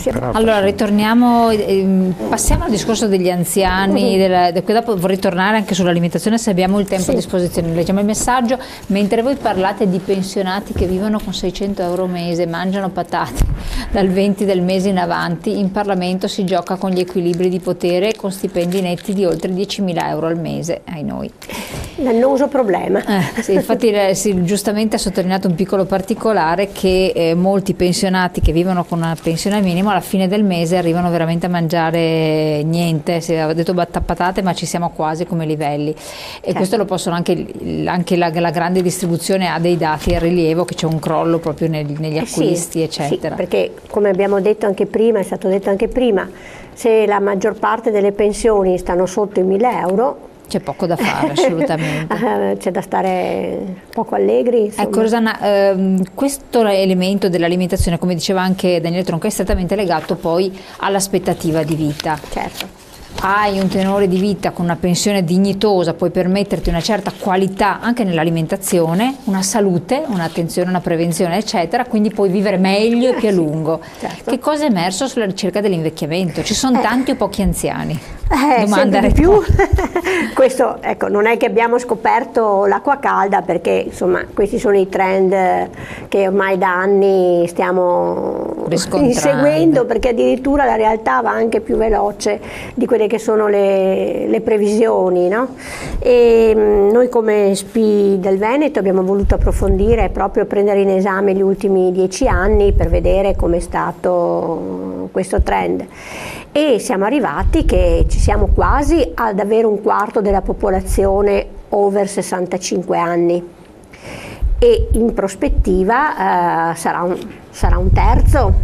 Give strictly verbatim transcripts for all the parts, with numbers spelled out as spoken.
Allora ritorniamo, eh, passiamo al discorso degli anziani, della, dopo vorrei tornare anche sull'alimentazione se abbiamo il tempo sì. a disposizione. Leggiamo il messaggio: mentre voi parlate di pensionati che vivono con seicento euro al mese, mangiano patate dal venti del mese in avanti, in Parlamento si gioca con gli equilibri di potere con stipendi netti di oltre diecimila euro al mese, ai noi. L'annoso problema. Eh, sì, infatti sì, giustamente ha sottolineato un piccolo particolare che eh, molti pensionati che vivono con una pensione al minimo alla fine del mese arrivano veramente a mangiare niente, si aveva detto patate ma ci siamo quasi come livelli e certo. questo lo possono anche, anche la, la grande distribuzione ha dei dati a rilievo che c'è un crollo proprio nel, negli acquisti eh sì, eccetera. Sì, perché come abbiamo detto anche prima, è stato detto anche prima, se la maggior parte delle pensioni stanno sotto i mille euro c'è poco da fare, assolutamente. C'è da stare poco allegri. Insomma. Ecco Rosanna, ehm, questo elemento dell'alimentazione, come diceva anche Daniele Tronca, è strettamente legato poi all'aspettativa di vita. Certo. Hai un tenore di vita con una pensione dignitosa, puoi permetterti una certa qualità anche nell'alimentazione, una salute, un'attenzione, una prevenzione eccetera, quindi puoi vivere meglio e più a lungo. Certo. Che cosa è emerso sulla ricerca dell'invecchiamento? Ci sono eh. tanti o pochi anziani? Eh, Domanda di più. Questo ecco, non è che abbiamo scoperto l'acqua calda, perché insomma questi sono i trend che ormai da anni stiamo inseguendo, perché addirittura la realtà va anche più veloce di quelle che sono le, le previsioni, no? E noi come S P I del Veneto abbiamo voluto approfondire, proprio prendere in esame gli ultimi dieci anni per vedere com'è stato questo trend e siamo arrivati che ci siamo quasi ad avere un quarto della popolazione over sessantacinque anni e in prospettiva eh, sarà, un, sarà un terzo.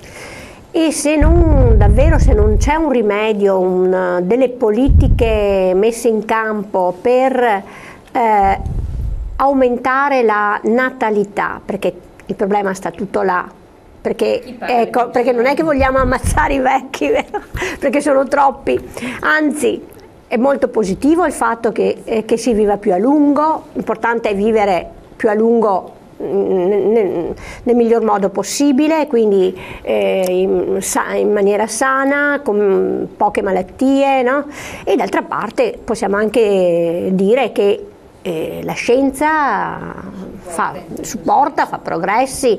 E se non davvero se non c'è un rimedio, un, delle politiche messe in campo per eh, aumentare la natalità, perché il problema sta tutto là, perché, ecco, perché non è che vogliamo ammazzare i vecchi, vero? Perché sono troppi, anzi è molto positivo il fatto che, eh, che si viva più a lungo, l'importante è vivere più a lungo nel, nel miglior modo possibile, quindi eh, in, in maniera sana, con poche malattie, no? E d'altra parte possiamo anche dire che eh, la scienza fa, supporta, fa progressi,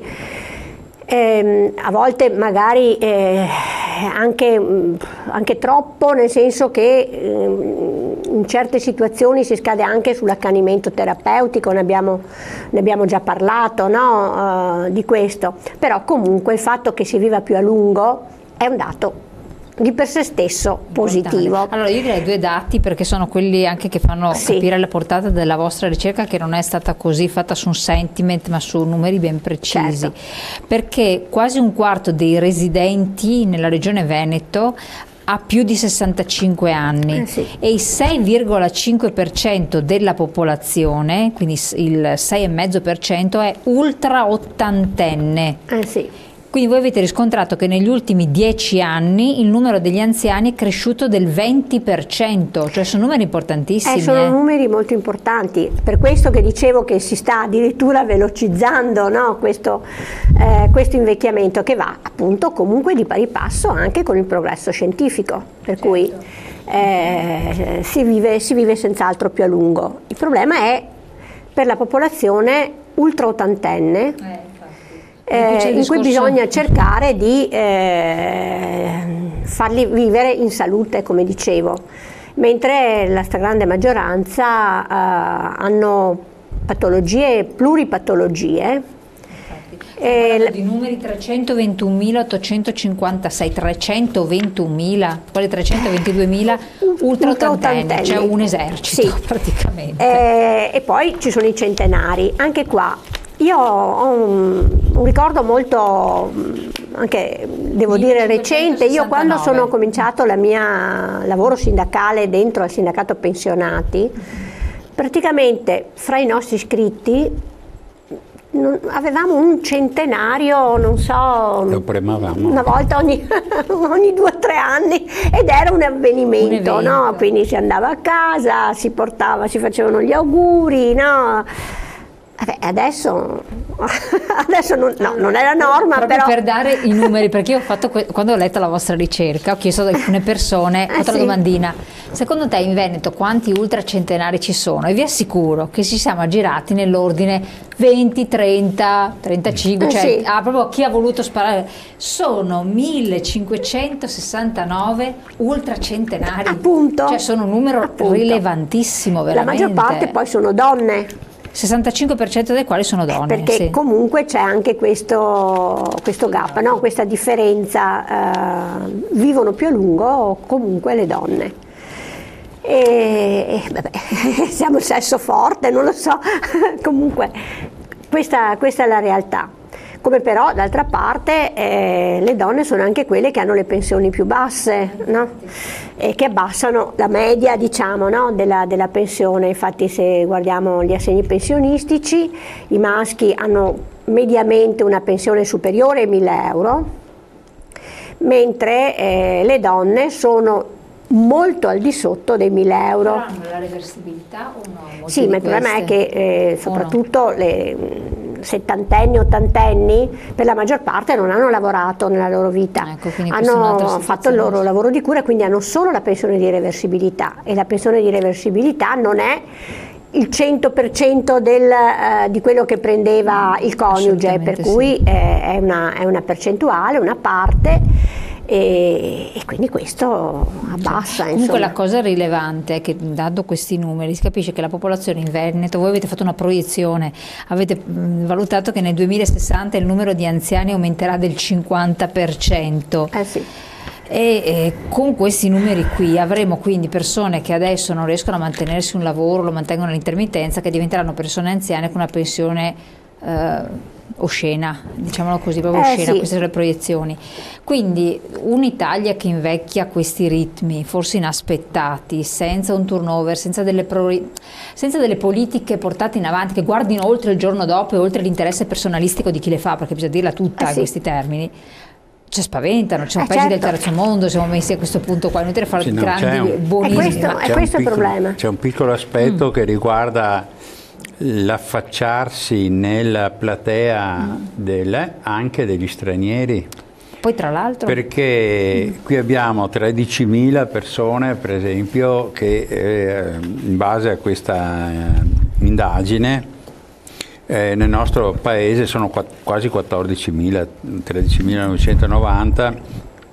eh, a volte magari eh, anche, anche troppo, nel senso che eh, in certe situazioni si scade anche sull'accanimento terapeutico, ne abbiamo, ne abbiamo già parlato, no? uh, di questo, però comunque il fatto che si viva più a lungo è un dato di per sé stesso positivo. Allora io direi due dati, perché sono quelli anche che fanno sì. capire la portata della vostra ricerca, che non è stata così fatta su un sentiment ma su numeri ben precisi, certo. Perché quasi un quarto dei residenti nella regione Veneto ha più di sessantacinque anni eh sì. e il sei virgola cinque per cento della popolazione, quindi il sei virgola cinque per cento è ultra ottantenne. Eh sì. Quindi voi avete riscontrato che negli ultimi dieci anni il numero degli anziani è cresciuto del venti per cento, cioè sono numeri importantissimi. Eh, sono eh. numeri molto importanti, per questo che dicevo che si sta addirittura velocizzando, no? questo, eh, questo invecchiamento, che va appunto comunque di pari passo anche con il progresso scientifico, per certo. cui eh, si vive, si vive senz'altro più a lungo. Il problema è per la popolazione ultra ottantenne, eh. Eh, in cui bisogna cercare di eh, farli vivere in salute, come dicevo, mentre la stragrande maggioranza eh, hanno patologie, pluripatologie. Eh, di numeri trecentoventunomilaottocentocinquantasei, trecentoventunomila, quale trecentoventiduemila ultra ottantenni, cioè un esercito sì. praticamente. Eh, e poi ci sono i centenari, anche qua. Io ho un, un ricordo molto, anche devo dire recente, io quando sono cominciato la mia lavoro sindacale dentro al sindacato pensionati, praticamente fra i nostri iscritti non, avevamo un centenario, non so, lo premavamo una volta ogni, ogni due o tre anni, ed era un avvenimento, un no? Quindi si andava a casa, si portava, si facevano gli auguri, no? Vabbè, adesso, adesso non, no, non è la norma, proprio però... per dare i numeri, perché io ho fatto quando ho letto la vostra ricerca ho chiesto ad alcune persone, ho fatto eh, la sì. domandina: secondo te in Veneto quanti ultracentenari ci sono? E vi assicuro che ci siamo aggirati nell'ordine venti, trenta, trentacinque, eh, cioè sì. ah, proprio chi ha voluto sparare. Sono millecinquecentosessantanove ultracentenari, appunto, cioè sono un numero appunto. rilevantissimo veramente. La maggior parte poi sono donne. sessantacinque per cento dei quali sono donne. Perché sì. comunque c'è anche questo, questo gap, no? Questa differenza, eh, vivono più a lungo comunque le donne. E, e vabbè, siamo il sesso forte, non lo so, comunque questa, questa è la realtà. Come però d'altra parte eh, le donne sono anche quelle che hanno le pensioni più basse, no? E che abbassano la media, diciamo, no? della, della pensione. Infatti se guardiamo gli assegni pensionistici, i maschi hanno mediamente una pensione superiore ai mille euro, mentre eh, le donne sono molto al di sotto dei mille euro. Però hanno la reversibilità o no? Molte sì, ma il problema è che eh, soprattutto no? le settantenni, ottantenni per la maggior parte non hanno lavorato nella loro vita, ecco, hanno fatto il loro lavoro di cura e quindi hanno solo la pensione di reversibilità, e la pensione di reversibilità non è il cento per cento del, eh, di quello che prendeva il coniuge, per cui sì. eh, è, una, è una percentuale, una parte. E, e quindi questo abbassa. Comunque insomma. La cosa rilevante è che, dando questi numeri, si capisce che la popolazione in Veneto, voi avete fatto una proiezione, avete mh, valutato che nel duemilasessanta il numero di anziani aumenterà del cinquanta per cento. Eh sì. E, e con questi numeri qui avremo quindi persone che adesso non riescono a mantenersi un lavoro, lo mantengono all'intermittenza, che diventeranno persone anziane con una pensione eh, oscena, diciamolo così, proprio eh, oscena, sì. queste sono le proiezioni. Quindi un'Italia che invecchia a questi ritmi, forse inaspettati, senza un turnover, senza delle, senza delle politiche portate in avanti, che guardino oltre il giorno dopo e oltre l'interesse personalistico di chi le fa, perché bisogna dirla tutta eh, in sì. questi termini, ci spaventano, ci sono eh, paesi certo. del terzo mondo, siamo messi a questo punto qua, inutile fare sì, no, grandi un, buonismi. È questo, è questo il problema. C'è un piccolo aspetto mm. che riguarda l'affacciarsi nella platea mm. del, anche degli stranieri. Poi tra l'altro... Perché qui abbiamo tredicimila persone, per esempio, che eh, in base a questa eh, indagine eh, nel nostro paese sono qu quasi quattordicimila, tredicimilanovecentonovanta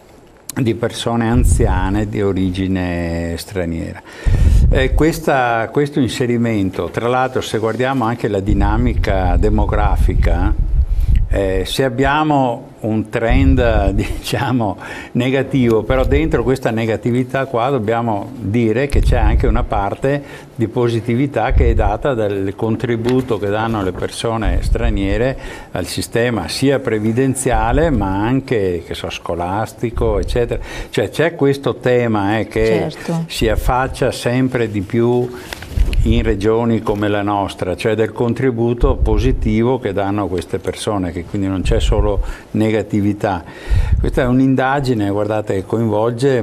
di persone anziane di origine straniera. Eh, questa, questo inserimento, tra l'altro, se guardiamo anche la dinamica demografica, eh, se abbiamo un trend diciamo negativo, però dentro questa negatività qua dobbiamo dire che c'è anche una parte di positività che è data dal contributo che danno le persone straniere al sistema sia previdenziale ma anche che so, scolastico eccetera, cioè c'è questo tema eh, che certo. si affaccia sempre di più in regioni come la nostra, cioè del contributo positivo che danno queste persone, che quindi non c'è solo negatività. Questa è un'indagine, guardate, che coinvolge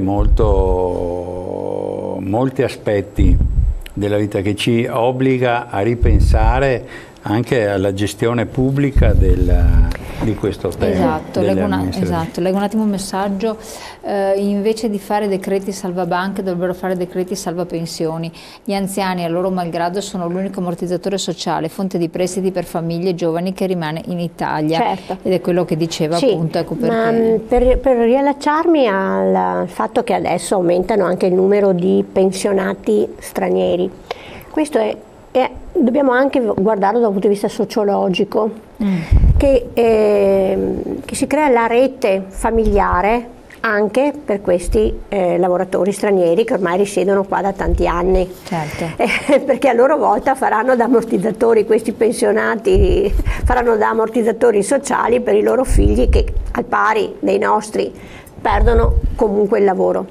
molto, molti aspetti della vita, che ci obbliga a ripensare anche alla gestione pubblica del, di questo tema. Esatto, leggo, una, esatto, leggo un attimo un messaggio. Eh, invece di fare decreti salvabanche dovrebbero fare decreti salvapensioni. Gli anziani a loro malgrado sono l'unico ammortizzatore sociale, fonte di prestiti per famiglie giovani che rimane in Italia. Certo. Ed è quello che diceva sì, appunto. Ecco perché. Ma per, per riallacciarmi al fatto che adesso aumentano anche il numero di pensionati stranieri, questo è E dobbiamo anche guardarlo da un punto di vista sociologico, mm. che, eh, che si crea la rete familiare anche per questi eh, lavoratori stranieri che ormai risiedono qua da tanti anni, certo. eh, perché a loro volta faranno da ammortizzatori, questi pensionati faranno da ammortizzatori sociali per i loro figli che al pari dei nostri perdono comunque il lavoro.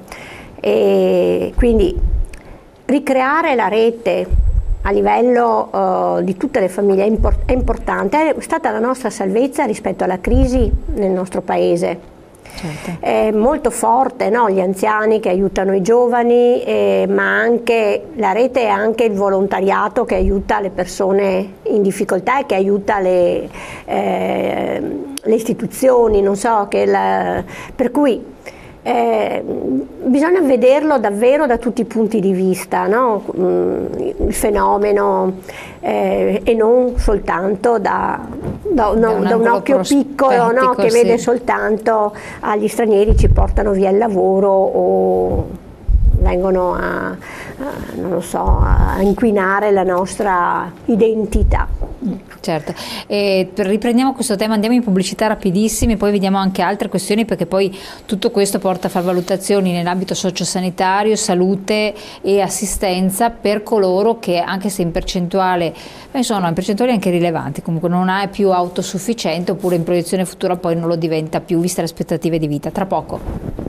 E quindi ricreare la rete a livello uh, di tutte le famiglie è, import è importante, è stata la nostra salvezza rispetto alla crisi nel nostro paese. Certo. È molto forte, no? Gli anziani che aiutano i giovani, eh, ma anche la rete è anche il volontariato che aiuta le persone in difficoltà e che aiuta le, eh, le istituzioni, non so, che la, per cui Eh, bisogna vederlo davvero da tutti i punti di vista, no? Il fenomeno, eh, e non soltanto da, da, no, da, un, da un occhio piccolo, no? Che sì. Vede soltanto agli stranieri ci portano via il lavoro o vengono a, a, non lo so, a inquinare la nostra identità. Certo, e riprendiamo questo tema, andiamo in pubblicità rapidissimi, poi vediamo anche altre questioni, perché poi tutto questo porta a fare valutazioni nell'ambito sociosanitario, salute e assistenza per coloro che, anche se in percentuale, beh, sono in percentuali anche rilevanti, comunque non è più autosufficiente, oppure in proiezione futura poi non lo diventa più, viste le aspettative di vita. Tra poco.